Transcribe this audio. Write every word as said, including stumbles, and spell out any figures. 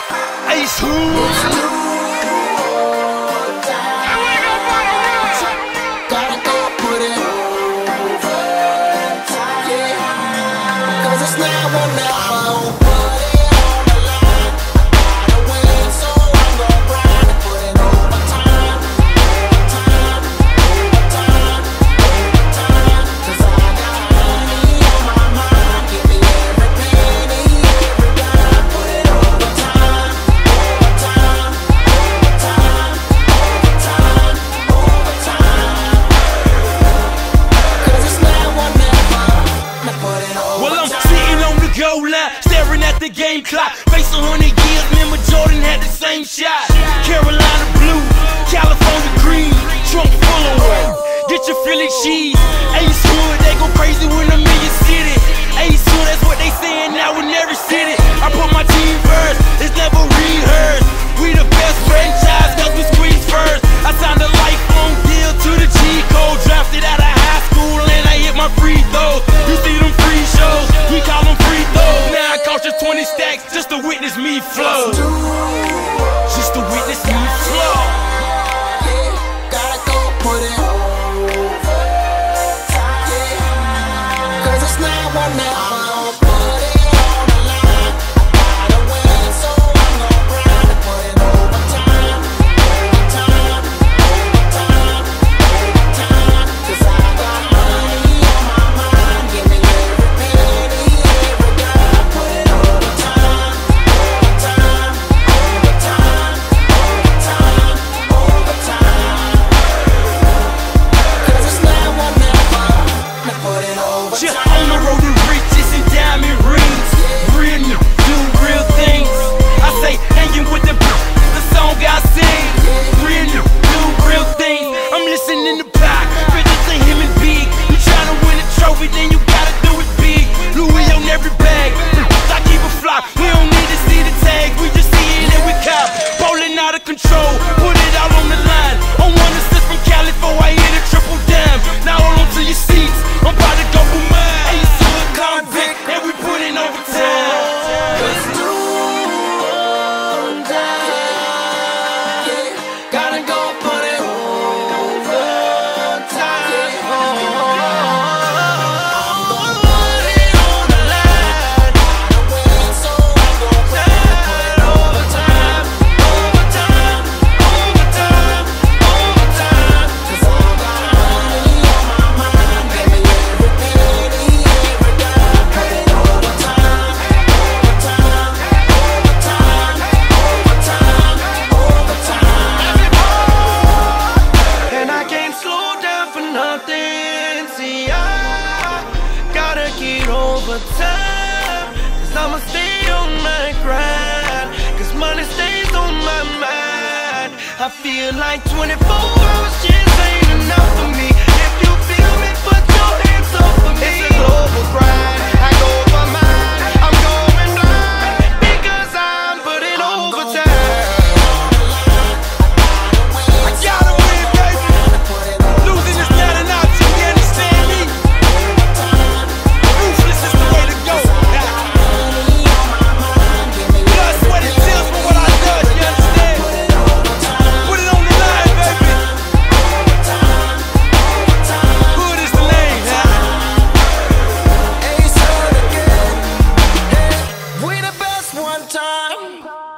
Ace Who? Staring at the game clock, face a hundred years, remember Jordan had the same shot. Carolina blue, California green, trunk full of weight. Get your Philly cheese. Ace Hood, they go crazy when I'm in your city. Ace Hood, that's what they saying now in every city. I put my team first, it's never rehearsed. We the best franchise cause we squeeze first. I signed a lifelong deal to the G code, drafted out of high school and I hit my free throws. You see them free shows, we call them free throws. Now I cost you twenty stacks just to witness me flow. Just to witness me flow. Gotta go put it over. Cause it's now or never. Control, put it out on the line. On one assist from Cali before I hit a triple dime. Now hold on to your seats, I'm about to go for mine. Ace Hood convict, and we put in overtime. Let's do overtime. Yeah, gotta go put it overtime. I'm gonna put it on the line. Gotta win, so I'm gonna put it overtime. See, I gotta get over time, cause I'ma stay on my grind, cause money stays on my mind. I feel like twenty-four hours just ain't enough for me. If you feel me, put your hands up for me. It's a global grind, I go for mine. I'm going blind, because I'm putting overtime. I gotta win, baby. Losing is not an option, you understand me? Ruthless is the way to go. Blood, sweat, and tears for what I done, you understand? Put it on the line, baby. Hood is the name, huh? Ace Hood again. Yeah, we the best one time.